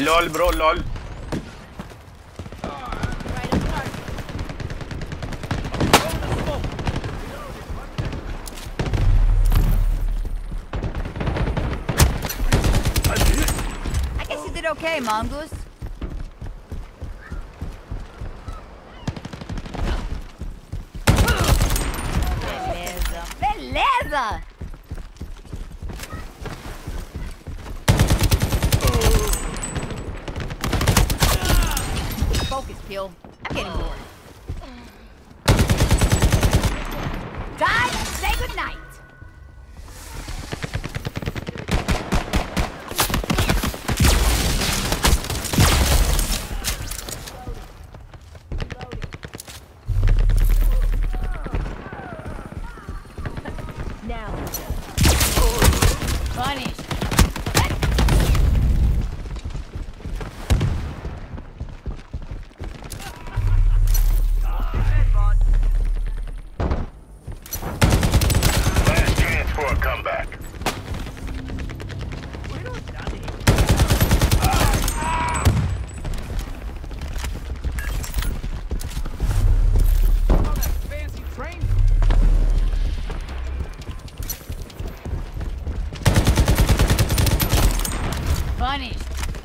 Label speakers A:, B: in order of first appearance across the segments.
A: LOL, bro, LOL.
B: I guess you did okay, Mongoose. Beleza, beleza! Focus, Kill. I'm getting bored. Time to say goodnight. Now. Funny.
C: Last chance for a comeback.
D: Fancy train.
B: Funny.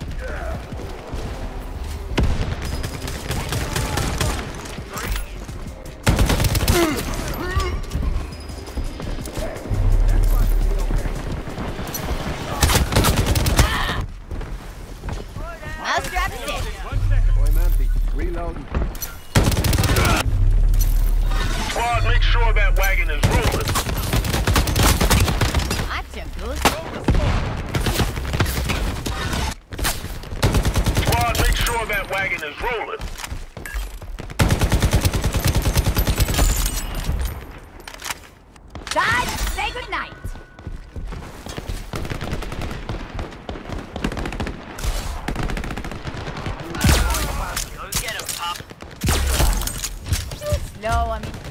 B: Mousetrap is it.
E: I'm empty. Reloading.
C: Squad, make sure that wagon is rolling.
B: Gotcha, Goose.
C: Squad, make sure that wagon is rolling.
B: Time to say goodnight.
F: Go get him, Pop.
B: Too slow, I mean.